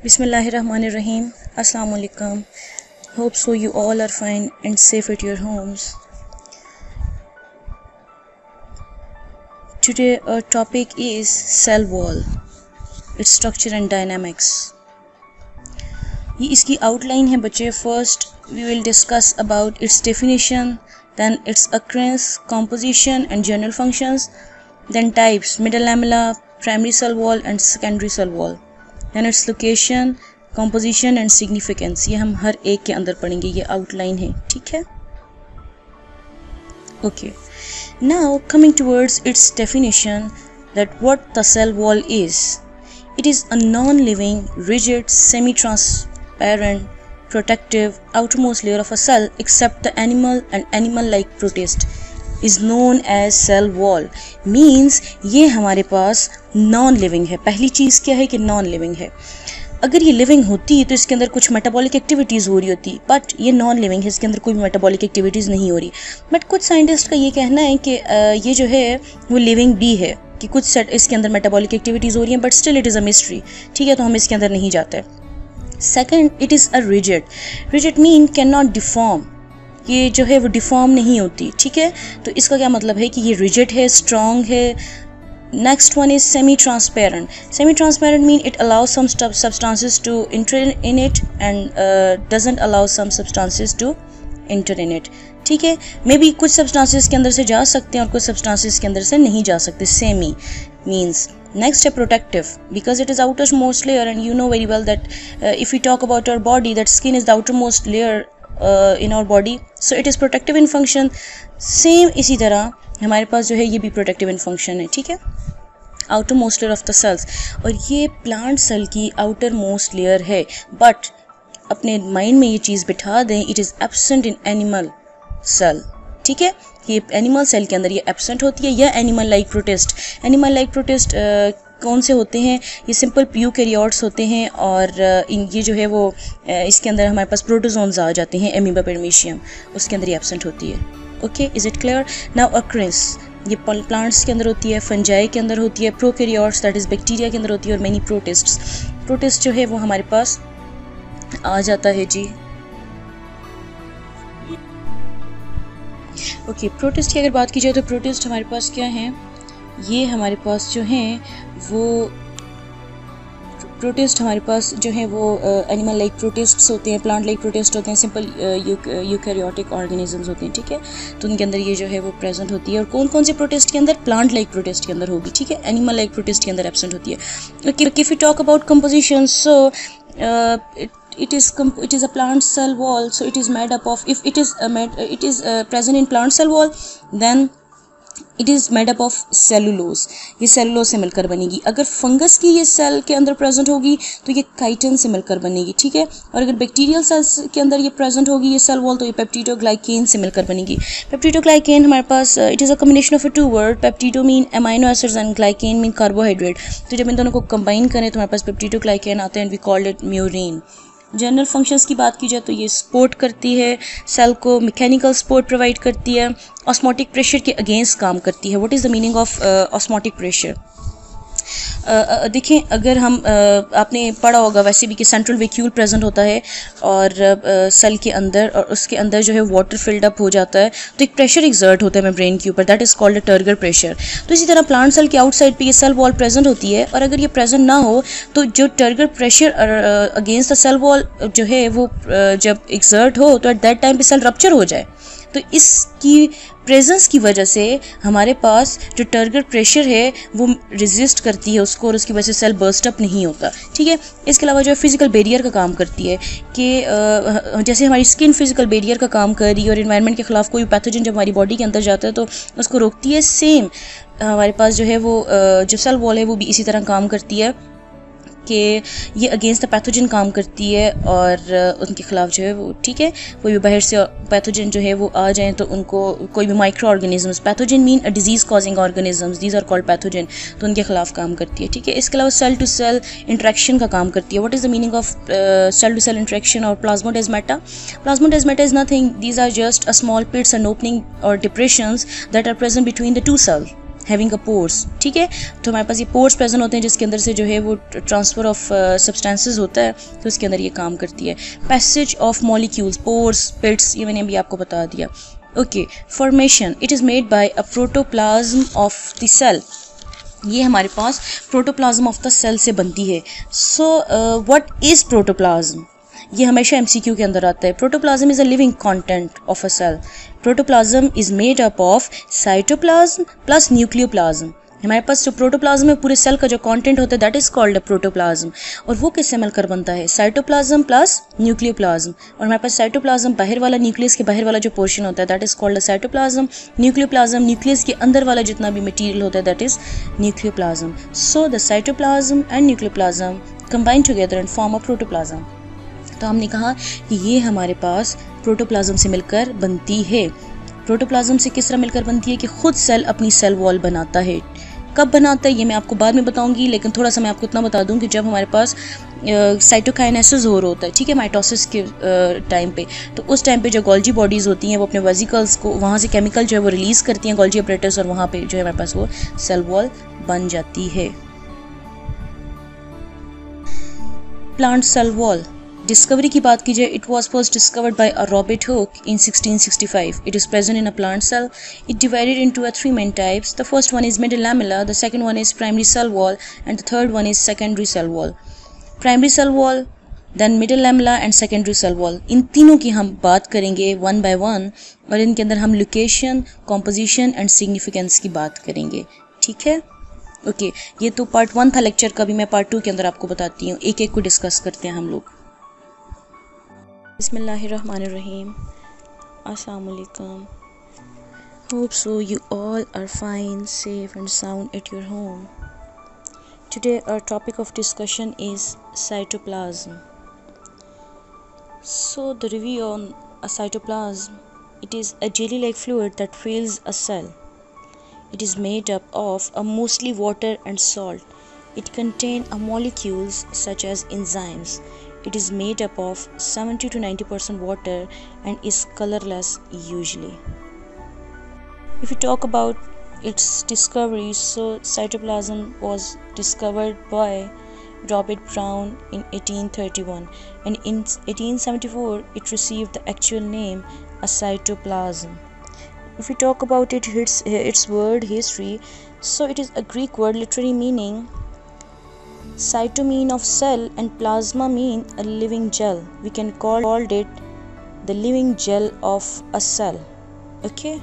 Bismillahirrahmanirrahim. Assalamu alaikum. Hope so you all are fine and safe at your homes. Today our topic is cell wall, its structure and dynamics. ये इसकी outline है बच्चे. First we will discuss about its definition, then its occurrence, composition and general functions, then types, middle lamella, primary cell wall and secondary cell wall. Then its location, composition and significance. ये हम हर एक के अंदर पढ़ेंगे. ये outline है, ठीक है? Okay. Now coming towards its definition, that what the cell wall is. It is a non-living, rigid, semi-transparent, protective outermost layer of a cell except the animal and animal-like protist is known as cell wall. Means ये हमारे पास non-living है. पहली चीज़ क्या है कि non-living है. अगर ये लिविंग होती तो इसके अंदर कुछ मेटाबॉलिक एक्टिविटीज़ हो रही होती, बट ये नॉन लिविंग है, इसके अंदर कोई भी मेटाबॉलिक एक्टिविटीज़ नहीं हो रही. बट कुछ साइंटिस्ट का ये कहना है कि ये जो है वो लिविंग भी है, कि कुछ इसके अंदर मेटाबॉलिक एक्टिविटीज़ हो रही हैं, but still it is a mystery. ठीक है, तो हम इसके अंदर नहीं जाते. Second, it is a rigid. Rigid mean can not deform. ये जो है वो डिफॉर्म नहीं होती. ठीक है, तो इसका क्या मतलब है कि ये रिजिड है, स्ट्रॉन्ग है. Next one is semi-transparent. Semi-transparent mean it allows some substances to enter in it and doesn't allow some substances to enter in it. ठीक है, मे बी कुछ substances के अंदर से जा सकते हैं और कुछ substances के अंदर से नहीं जा सकते. Semi means. Next है protective, because it is outermost layer and you know very well that if we talk about our body, that skin is the outermost layer in our body, so it is protective in function. Same इसी तरह हमारे पास जो है ये भी protective in function है. ठीक है, outer most layer of the cells, और ये प्लांट सेल की आउटर मोस्ट लेयर है. बट अपने माइंड में ये चीज़ बिठा दें, it is absent in animal cell. ठीक है, ये एनिमल सेल के अंदर ये एब्सेंट होती है. या animal like protist. Animal like protist कौन से होते हैं? ये सिंपल यूकैरियोट्स होते हैं, और ये जो है वो इसके अंदर हमारे पास प्रोटोजोन्स आ जाते हैं. एमीबा पेरमीशियम उसके अंदर ये एब्सेंट होती है. Okay, is it clear? Now occurrence, ये प्लांट्स के अंदर होती है, फंजाई के अंदर होती है, प्रोकैरियोट्स दैट इज बैक्टीरिया के अंदर होती है, और मैनी प्रोटिस्ट्स. प्रोटिस्ट जो है वो हमारे पास आ जाता है जी. ओके, प्रोटिस्ट की अगर बात की जाए तो प्रोटिस्ट हमारे पास क्या है? ये हमारे पास जो हैं वो प्रोटिस्ट हमारे पास जो है वो एनिमल लाइक प्रोटिस्ट्स होते हैं, प्लांट लाइक प्रोटिस्ट होते हैं, सिंपल यूकैरियोटिक ऑर्गेनिजम्स होते हैं. ठीक है, तो उनके अंदर ये जो है वो प्रेजेंट होती है. और कौन कौन से प्रोटिस्ट के अंदर? प्लांट लाइक प्रोटिस्ट के अंदर होगी. ठीक है, एनिमल लाइक प्रोटिस्ट के अंदर एब्सेंट होती है. If you talk about composition, so it is a plant cell wall, so it is made up of, if it is present in plant cell wall, then it is made up of cellulose. ये cellulose से मिलकर बनेगी. अगर fungus की ये cell के अंदर present होगी तो ये काइटिन से मिलकर बनेगी. ठीक है, और अगर बैक्टीरियल सेल्स के अंदर ये प्रेजेंट होगी ये सेल वॉल, तो ये पेप्टिडोग्लाइकेन से मिलकर बनेगी. पेप्टिडोग्लाइकेन हमारे पास it is a combination of a two word. Peptido mean amino acids and glycan mean carbohydrate. तो जब इन दोनों को कंबाइन करें तो हमारे पास पेप्टिडोग्लाइकेन आते हैं, and we called it murein. General functions की बात की जाए तो ये सपोर्ट करती है सेल को, मैकेनिकल सपोर्ट प्रोवाइड करती है, ऑस्मोटिक प्रेशर के अगेंस्ट काम करती है. What is the meaning of osmotic pressure? देखें, अगर हम आपने पढ़ा होगा वैसे भी कि सेंट्रल वैक्यूल प्रेजेंट होता है और सेल के अंदर, और उसके अंदर जो है वाटर फिल्ड अप हो जाता है, तो एक प्रेशर एक्सर्ट होता है मेम्ब्रेन के ऊपर, that is called a turgor pressure. तो इसी तरह प्लांट सेल के आउटसाइड पे ये सेल वॉल प्रेजेंट होती है, और अगर ये प्रेजेंट ना हो तो जो turgor pressure against the cell wall जो है वो जब एक्सर्ट हो तो एट दैट टाइम पे सेल रप्चर हो जाए. तो इसकी प्रेजेंस की वजह से हमारे पास जो टर्गर प्रेशर है वो रेजिस्ट करती है उसको, और उसकी वजह से सेल बर्स्ट अप नहीं होता. ठीक है, इसके अलावा जो है फिजिकल बैरियर का काम करती है, कि जैसे हमारी स्किन फिजिकल बैरियर का काम कर रही है और इन्वायरमेंट के खिलाफ कोई पैथोजन जब हमारी बॉडी के अंदर जाता है तो उसको रोकती है. सेम हमारे पास जो है वो जो सेल वॉल है वो भी इसी तरह काम करती है कि ये अगेंस्ट द पैथोजन काम करती है, और उनके खिलाफ जो है वो, ठीक है, कोई भी बाहर से पैथोजन जो है वो आ जाएं तो उनको, कोई भी micro organisms, pathogen mean a disease causing organisms, these are called pathogen, तो उनके खिलाफ काम करती है. ठीक है, इसके अलावा सेल टू सेल इंट्रैक्शन का काम करती है. What is the meaning of cell to cell interaction और plasmodesmata? Plasmodesmata is nothing, these are just a small pits and opening और depressions that are present between the two cell. Having a pores, ठीक है। तो हमारे पास ये pores present होते हैं जिसके अंदर से जो है वो ट्रांसफ़र ऑफ सब्सटेंसेस होता है, तो इसके अंदर ये काम करती है। Passage of molecules, pores, pits, ये मैंने अभी आपको बता दिया। Okay, formation, it is made by a protoplasm of the cell, ये हमारे पास प्रोटोप्लाज्म ऑफ द सेल से बनती है। सो व्हाट इज़ प्रोटोप्लाज्म, ये हमेशा एमसीक्यू के अंदर आता है। Protoplasm is a living content of a cell. Protoplasm is made up of cytoplasm plus nucleoplasm. हमारे पास जो प्रोटोप्लाज्म है, पूरे सेल का जो कंटेंट होता है, that is called a protoplasm. और वो किससे मिलकर बनता है? Cytoplasm plus nucleoplasm. और हमारे पास साइटोप्लाज्म बाहर वाला, न्यूक्लियस के बाहर वाला जो पोर्शन होता है, that is called a cytoplasm. Nucleoplasm, nucleus के अंदर वाला जितना भी मटीरियल होता है, that is nucleoplasm. So the cytoplasm and nucleoplasm combine together and form a protoplasm. तो हमने कहा कि ये हमारे पास प्रोटोप्लाज्म से मिलकर बनती है। प्रोटोप्लाज्म से किस तरह मिलकर बनती है कि खुद सेल अपनी सेल वॉल बनाता है। कब बनाता है ये मैं आपको बाद में बताऊंगी, लेकिन थोड़ा सा मैं आपको इतना बता दूं कि जब हमारे पास साइटोकाइनेसिस हो रहा होता है, ठीक है, माइटोसिस के टाइम पे, तो उस टाइम पे जो गोल्जी बॉडीज़ होती हैं वो अपने वेसिकल्स को वहाँ से केमिकल जो है वो रिलीज़ करती हैं, गोल्जी अपरेटस, और वहाँ पे जो है हमारे पास वो सेल वॉल बन जाती है। प्लांट सेल वॉल डिस्कवरी की बात की जाए, it was first discovered by Robert Hooke in 1665. It is present in a plant cell. It divided into three main types. The first one is middle lamella, the second one is primary cell wall, and the third one is secondary cell wall. Primary cell wall, then middle lamella and secondary cell wall, इन तीनों की हम बात करेंगे one by one, और इनके अंदर हम लोकेशन, कॉम्पोजिशन एंड सिग्निफिकेंस की बात करेंगे, ठीक है। ओके, ये तो पार्ट 1 था लेक्चर का, भी मैं पार्ट 2 के अंदर आपको बताती हूँ, एक एक को डिस्कस करते हैं हम लोग। Bismillahirrahmanirrahim. Assalamualaikum. Hope so you all are fine, safe and sound at your home. Today our topic of discussion is cytoplasm. So the review on a cytoplasm, it is a jelly-like fluid that fills a cell. It is made up of mostly water and salt. It contains molecules such as enzymes. It is made up of 70 to 90% water and is colorless usually. If we talk about its discovery, so cytoplasm was discovered by Robert Brown in 1831, and in 1874 it received the actual name a cytoplasm. If we talk about its word history, so it is a Greek word literally meaning cyto mean of cell and plasma mean a living gel. We can call it the living gel of a cell. Okay,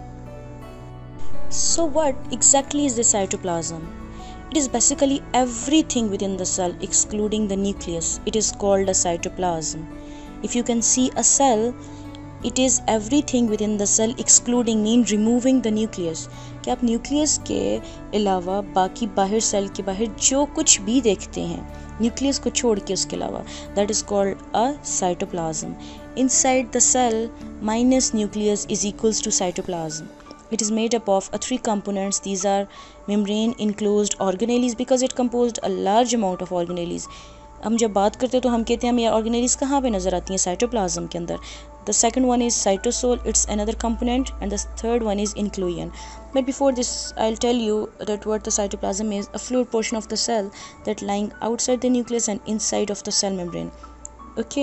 so what exactly is the cytoplasm? It is basically everything within the cell excluding the nucleus. It is called a cytoplasm. If you can see a cell, it is everything within the cell excluding mean removing the nucleus, कि आप nucleus के अलावा बाकी बाहर cell के बाहर जो कुछ भी देखते हैं न्यूक्लियस को छोड़ के उसके अलावा, that is called a cytoplasm. Inside the cell minus nucleus is equals to cytoplasm. It is made up of three components. These are membrane enclosed organelles because it composed a large amount of organelles. हम जब बात करते हैं तो हम कहते हैं हमें ऑर्गेनेलीज कहाँ पे नज़र आती हैं? साइटोप्लाज्म के अंदर. The second one is cytosol, it's another component, and the third one is inclusion. But before this, I'll tell you that what the cytoplasm is: a fluid portion of the cell that lying outside the nucleus and inside of the cell membrane. Okay,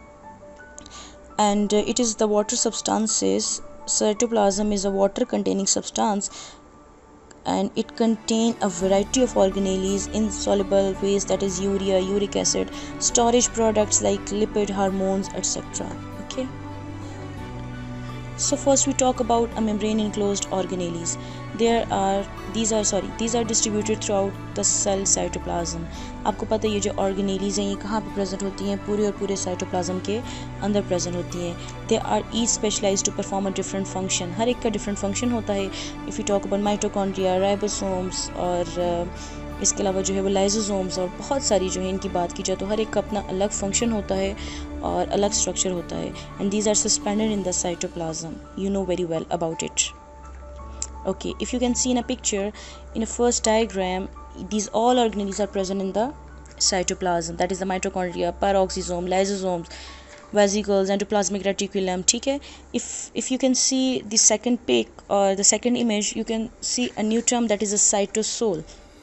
and it is the water substances. Cytoplasm is a water-containing substance, and it contains a variety of organelles, insoluble waste that is urea, uric acid, storage products like lipid, hormones, etc. Okay. So first we talk about a membrane enclosed organelles. These are distributed throughout the cell cytoplasm. आपको पता है ये जो organelles हैं ये कहाँ पे present होती हैं? पूरे और पूरे cytoplasm के अंदर present होती हैं. They are each specialized to perform a different function. हर एक का different function होता है. If we talk about mitochondria, ribosomes और इसके अलावा जो है वो लाइजोसोम्स और बहुत सारी जो है इनकी बात की जाए तो हर एक का अपना अलग फंक्शन होता है और अलग स्ट्रक्चर होता है. And these are suspended in the cytoplasm. You know very well about it. Okay, if you can see in a picture in a first diagram, these all organelles are present in the cytoplasm, that is the mitochondria, peroxisome, lysosomes, vesicles, endoplasmic reticulum, ठीक है. if you can see the second pic or the second image, you can see a new term, that is a cytosol.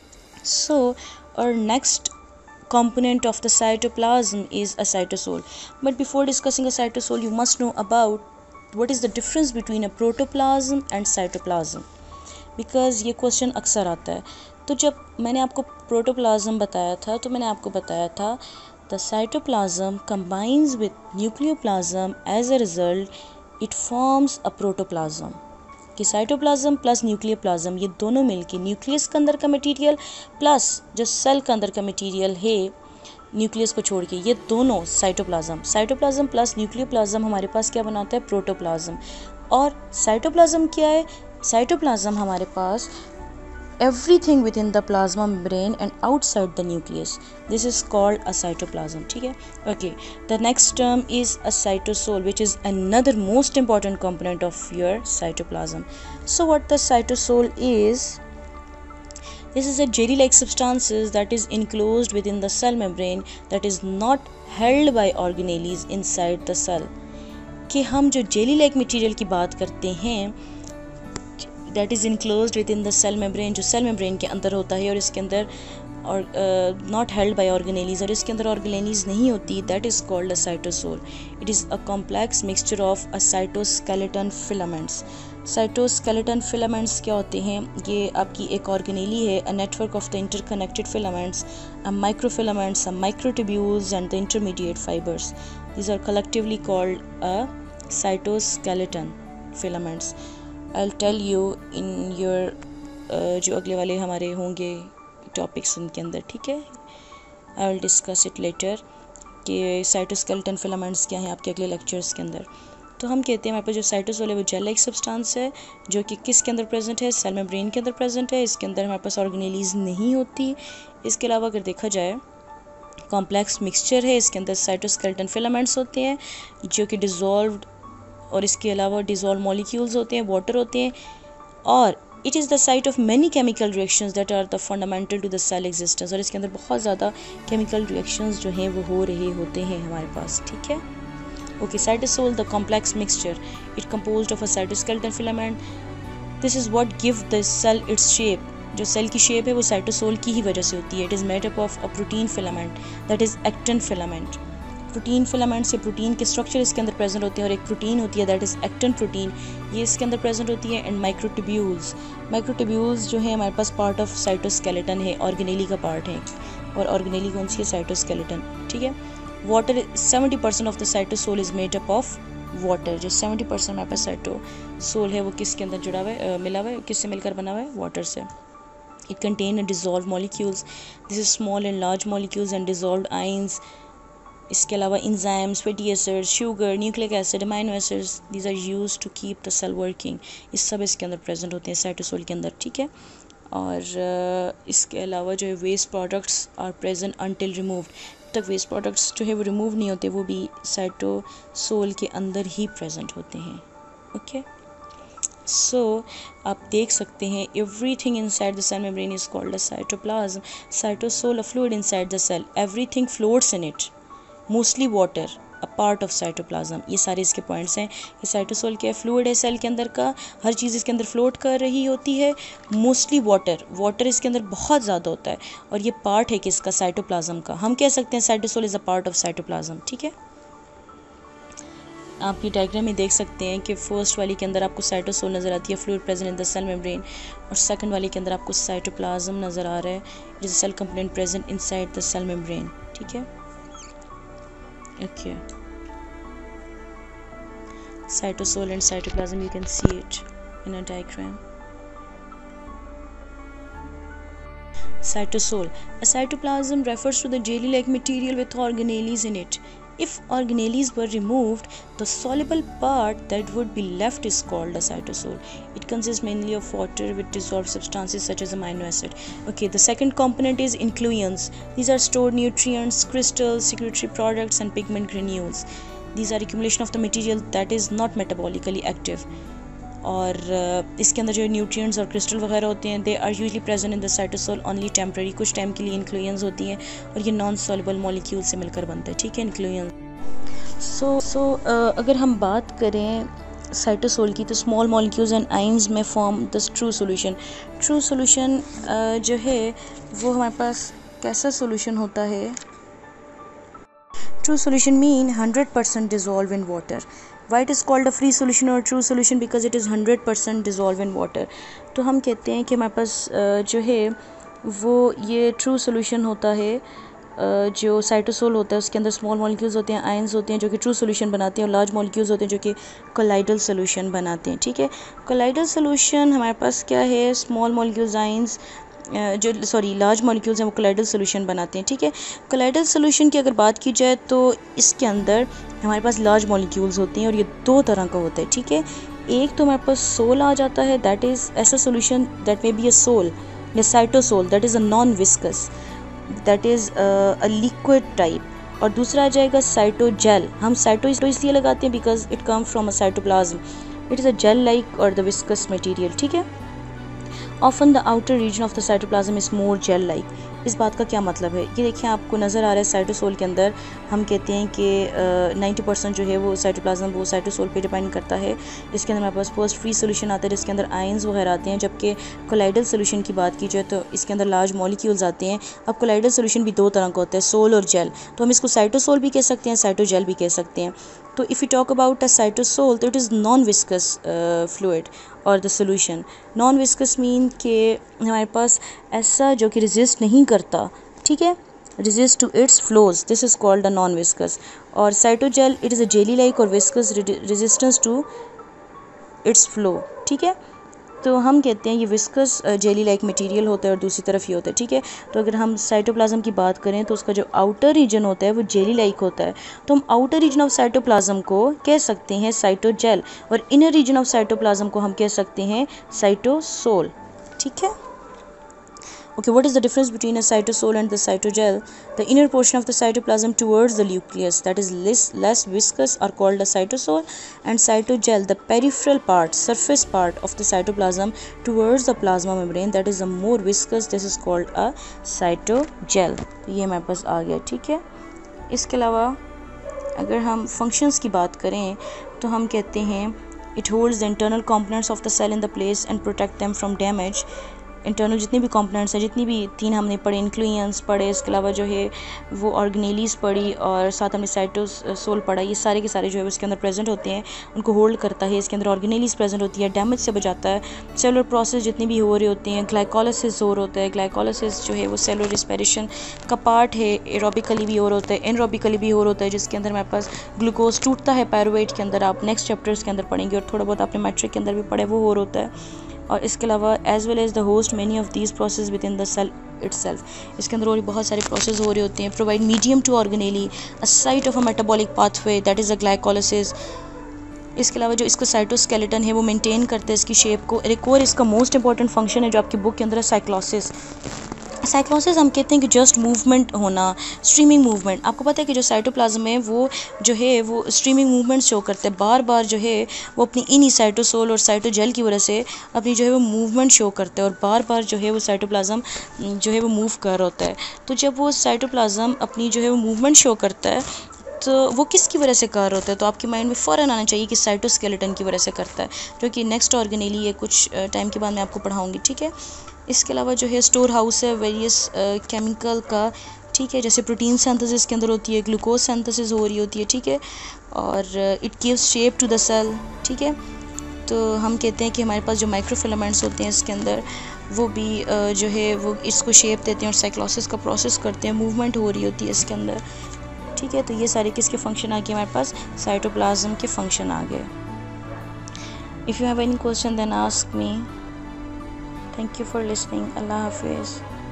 So our next component of the cytoplasm is a cytosol. But before discussing a cytosol, you must know about what is the difference between a protoplasm and cytoplasm, because ये question अक्सर आता है. तो जब मैंने आपको protoplasm बताया था तो मैंने आपको बताया था the cytoplasm combines with nucleoplasm, as a result it forms a protoplasm. कि साइटोप्लाज्म प्लस न्यूक्लियोप्लाज्म ये दोनों मिलके न्यूक्लियस के अंदर का मटेरियल प्लस जो सेल के अंदर का मटेरियल है न्यूक्लियस को छोड़ के, ये दोनों साइटोप्लाज्म प्लस न्यूक्लियोप्लाज्म हमारे पास क्या बनाता है, प्रोटोप्लाज्म. और साइटोप्लाज्म क्या है, साइटोप्लाज्म हमारे पास everything within the plasma membrane and outside the nucleus, this is called a cytoplasm. ठीक है. Okay, the next term is a cytosol, which is another most important component of your cytoplasm. So what the cytosol is, this is a jelly like substances that is enclosed within the cell membrane that is not held by organelles inside the cell. कि हम जो jelly like material की बात करते हैं, that is enclosed with in the cell membrane, जो cell membrane के अंदर होता है और इसके अंदर और नॉट हेल्ड बाय ऑर्गेनेलीज, और इसके अंदर ऑर्गेनेलीज नहीं होती, that is called a cytosol. It is a complex mixture of a cytoskeleton filaments. Cytoskeleton filaments क्या होते हैं, ये आपकी एक ऑर्गेनेली है, a network of the interconnected filaments, a microfilaments, a microtubules and the intermediate fibres. These are collectively called a cytoskeleton filaments. I'll tell you in your जो अगले वाले हमारे होंगे टॉपिक्स उनके अंदर, ठीक है. I will discuss it later कि साइटोस्केलेटन फिलामेंट्स क्या हैं आपके अगले लेक्चर्स के अंदर. तो हम कहते हैं हमारे पास जो साइटोसोल है वो जेल लाइक सब्सटेंस है जो कि किसके अंदर प्रेजेंट है, सेल मेम्ब्रेन के अंदर प्रेजेंट है. इसके अंदर हमारे पास ऑर्गेनेलीज नहीं होती. इसके अलावा अगर देखा जाए कॉम्प्लेक्स मिक्सचर है, इसके अंदर साइटोस्केलेटन फिलामेंट्स होते हैं जो कि डिज़ोल्व्ड, और इसके अलावा डिज़ोल्व मॉलिक्यूल्स होते हैं, वाटर होते हैं, और it is the site of many chemical reactions that are the fundamental to the cell existence. और इसके अंदर बहुत ज़्यादा केमिकल रिएक्शंस जो हैं वो हो रहे होते हैं हमारे पास, ठीक है. Okay, cytosol the complex mixture, it composed of a cytoskeleton filament. This is what give the cell its shape. जो सेल की शेप है वो साइटोसोल की ही वजह से होती है. It is made up of a protein filament that is actin filament. Protein filament से प्रोटीन के स्ट्रक्चर इसके अंदर प्रेजेंट होते हैं, और एक प्रोटीन होती है दैट इज़ एक्टिन प्रोटीन, ये इसके अंदर प्रेजेंट होती है. एंड माइक्रोट्यूब्यूल्स जो है हमारे पास पार्ट ऑफ साइटोस्केलेटन है, ऑर्गेनेली का पार्ट है, और ऑर्गेनेली कौन सी है, साइटोस्केलेटन, ठीक है. Water 70% of the cytosol is made up of water. जो 70% हमारे पास साइटोसोल है वो किसके अंदर जुड़ा हुआ है, मिला हुआ है, किससे मिलकर बना हुआ है, वाटर से. It contain dissolve molecules, this is small and large molecules and dissolved ions. इसके अलावा enzymes, fatty acids, sugar, nucleic acid, amino acids, these are used to keep the cell working. इस सब इसके अंदर प्रेजेंट होते हैं cytosol के अंदर, ठीक है. और इसके अलावा जो है waste products are present until removed. तक वेस्ट प्रोडक्ट्स जो है वो रिमूव नहीं होते, वो भी साइटोसोल के अंदर ही प्रेजेंट होते हैं. ओके, सो आप देख सकते हैं everything inside the cell membrane is called a cytoplasm. Cytosol a fluid inside the cell, everything floats in it, mostly water, a part of cytoplasm. ये सारे इसके पॉइंट्स हैं कि साइटोसोल क्या है, फ्लूइड है सेल के अंदर का, हर चीज़ इसके अंदर फ्लोट कर रही होती है, मोस्टली वाटर इसके अंदर बहुत ज़्यादा होता है, और ये पार्ट है किसका, साइटोप्लाज्म का. हम कह सकते हैं cytosol is a part of cytoplasm, ठीक है. आप ये डायग्राम में देख सकते हैं कि फर्स्ट वाली के अंदर आपको साइटोसोल नज़र आती है, fluid present in the cell membrane, और सेकंड वाली के अंदर आपको साइटोप्लाज्म नज़र आ रहा है, it is a cell component present inside the cell membrane, ठीक है. Okay, cytosol and cytoplasm, you can see it in a diagram. Cytosol, a cytoplasm refers to the jelly-like material with organelles in it. If organelles were removed, the soluble part that would be left is called a cytosol. It consists mainly of water with dissolved substances such as amino acid. Okay, the second component is inclusions. These are stored nutrients, crystals, secretory products and pigment granules. These are accumulation of the material that is not metabolically active. और इसके अंदर जो nutrients और crystal वगैरह होते हैं, they are usually present in the cytosol only temporary, कुछ time के लिए इंक्लूजन्स होती हैं, और ये नॉन सॉल्युबल मॉलिक्यूल से मिलकर बनता है, ठीक है, इंक्लूजन. अगर हम बात करें साइटोसोल की, तो स्मॉल मॉलिक्यूल्स एंड आयंस में form the true solution. True solution जो है वो हमारे पास कैसा सॉल्यूशन होता है? True solution mean 100% dissolve in water. Why it is called a free solution or true solution? Because it is 100% dissolve in water. तो हम कहते हैं कि हमारे पास जो है वो ये ट्रू सोल्यूशन होता है। जो साइटोसोल होता है उसके अंदर स्मॉल मॉलिक्यूल्स होते हैं, आयंस होते हैं जो कि ट्रू सोल्यूशन बनाते हैं, और लार्ज मॉलिक्यूल्स होते हैं जो कि कोलाइडल सोल्यूशन बनाते हैं। ठीक है, कोलाइडल सोल्यूशन हमारे पास क्या है? Small molecules, ions large molecules हैं वो कोलाइडल सोल्यूशन बनाते हैं। ठीक है, कोलाइडल सोल्यूशन की अगर बात की जाए तो इसके अंदर हमारे पास लार्ज मॉलिक्यूल्स होते हैं और ये दो तरह का होता है। ठीक है, एक तो हमारे पास सोल आ जाता है, दैट इज़ ऐसा solution that may be a sol या cytosol, that is a non viscous, that is a liquid type. और दूसरा आ जाएगा साइटोजेल। हम साइटो इसलिए लगाते हैं because it come from a cytoplasm, it is a gel like और द विस्कस मटेरियल। ठीक है, often the outer region of the cytoplasm is more gel like. इस बात का क्या मतलब है? ये देखिए, आपको नज़र आ रहा है साइटोसोल के अंदर हम कहते हैं कि 90% जो है वो साइटोप्लाज्म वो साइटोसोल पे डिपेंड करता है। इसके अंदर हमारे पास फर्स्ट फ्री सोल्यूशन आता है जिसके अंदर आयंस वगैरह आते हैं, जबकि कोलाइडल सोल्यूशन की बात की जाए तो इसके अंदर लार्ज मॉलिक्यूल्स आते हैं। अब कोलाइडल सोल्यूशन भी दो तरह का होता है, सोल और जेल, तो हम इसको साइटोसोल भी कह सकते हैं, साइटोजेल भी कह सकते हैं। तो if you talk about a cytosol तो it is non viscous fluid और the solution. Non viscous mean कि हमारे पास ऐसा जो कि रेजिस्ट नहीं करता, ठीक है, resist to its flows, this is called a non-viscous। और cytogel it is a jelly like और viscous resistance to its flow. ठीक है, तो हम कहते हैं ये विस्कस जेली लाइक मटेरियल होता है और दूसरी तरफ ये होता है। ठीक है, तो अगर हम साइटोप्लाज्म की बात करें तो उसका जो आउटर रीजन होता है वो जेली लाइक होता है, तो हम आउटर रीजन ऑफ साइटोप्लाज्म को कह सकते हैं साइटोजेल और इनर रीजन ऑफ साइटोप्लाज्म को हम कह सकते हैं साइटोसोल। ठीक है, okay, what is the difference between a cytosol and the cytogel? The inner portion of the cytoplasm towards the nucleus, that is less viscous, are called a cytosol, and cytogel, the peripheral part, surface part of the cytoplasm towards the plasma membrane, that is a more viscous, this is called a cytogel। ये हमारे पास आ गया। ठीक है, इसके अलावा अगर हम functions की बात करें तो हम कहते हैं it holds the internal components of the cell in the place and protect them from damage। Internal जितने भी कंपोनेंट्स हैं, जितनी भी तीन हमने पढ़े, इंक्लूयंस पढ़े, इसके अलावा जो है वो ऑर्गेनेलीज पढ़ी और साथ हमने साइटोसोल पढ़ा, ये सारे के सारे जो है उसके अंदर प्रेजेंट होते हैं, उनको होल्ड करता है। इसके अंदर ऑर्गेनेलीज प्रेजेंट होती है, डैमेज से बचाता है, सेलुलर प्रोसेस जितनी भी हो रहे होते हैं, ग्लाइकोलाइसिस हो रहा होता है, ग्लाइकोलाइसिस जो है वो सेलुलर रिस्पिरेशन का पार्ट है, एरोबिकली भी हो रहा होता है, एनरोबिकली भी हो रहा होता है, जिसके अंदर हमारे पास ग्लूकोज टूटता है पायरुवेट के अंदर, आप नेक्स्ट चैप्टर्स के अंदर पढ़ेंगे, और थोड़ा बहुत आपने मैट्रिक के अंदर भी पढ़े, वो हो रहा होता है। और इसके अलावा as well as the host many of these process with in the cell itself, इसके अंदर और बहुत सारे प्रोसेस हो रहे होते हैं। Provide medium to organelle a site of a metabolic pathway, that is a glycolysis. इसके अलावा जो इसका साइटोस्केलेटन है वो मेंटेन करते हैं इसकी शेप को। एक और इसका मोस्ट इंपॉर्टेंट फंक्शन है जो आपकी बुक के अंदर है, साइक्लोसिस। साइक्लोसिस हम कहते हैं कि जस्ट मूवमेंट होना, स्ट्रीमिंग मूवमेंट। आपको पता है कि जो साइटोप्लाज्म है वो जो है वो स्ट्रीमिंग मूवमेंट शो करते हैं, बार बार जो है वो अपनी इन्हीं साइटोसोल और साइटोजेल की वजह से अपनी जो है वो मूवमेंट शो करते हैं, और बार बार जो है वो साइटोप्लाज्म जो है वो मूव कर रहा होता है। तो जब वो साइटोप्लाज्म अपनी जो है वो मूवमेंट शो करता है तो वो किसकी वजह से कर होता है? तो आपके माइंड में फ़ौरन आना चाहिए कि साइटोस्केलेटन की वजह से करता है, जो कि नेक्स्ट ऑर्गेनेली है, कुछ टाइम के बाद मैं आपको पढ़ाऊँगी। ठीक है, इसके अलावा जो है स्टोर हाउस है वेरियस केमिकल का। ठीक है, जैसे प्रोटीन सिंथेसिस के अंदर होती है, ग्लूकोज सिंथेसिस हो रही होती है। ठीक है, और it gives shape to the cell. ठीक है, तो हम कहते हैं कि हमारे पास जो माइक्रोफिलामेंट्स होते हैं इसके अंदर वो भी जो है वो इसको शेप देते हैं और साइक्लोसिस का प्रोसेस करते हैं, मूवमेंट हो रही होती है इसके अंदर। ठीक है, तो ये सारे किसके फंक्शन आ गए? हमारे पास साइटोप्लाज्म के फंक्शन आ गए। If you have any question then ask me. Thank you for listening. Allah Hafiz.